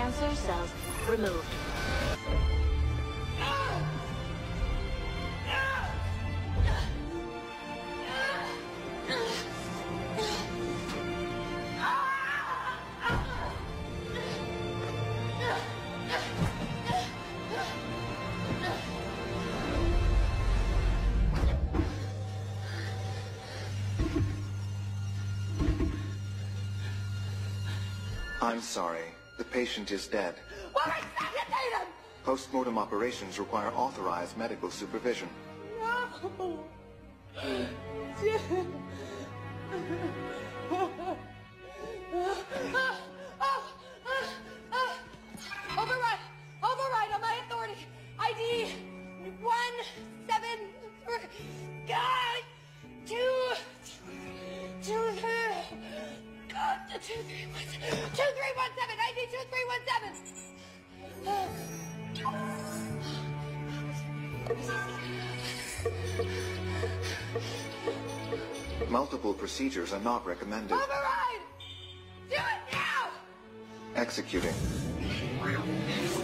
Cancer cells removed. I'm sorry. The patient is dead. Post-mortem operations require authorized medical supervision. No! Override! Override on my authority! ID 173... God! 2317! ID 2317! Multiple procedures are not recommended. Override! Do it now! Executing.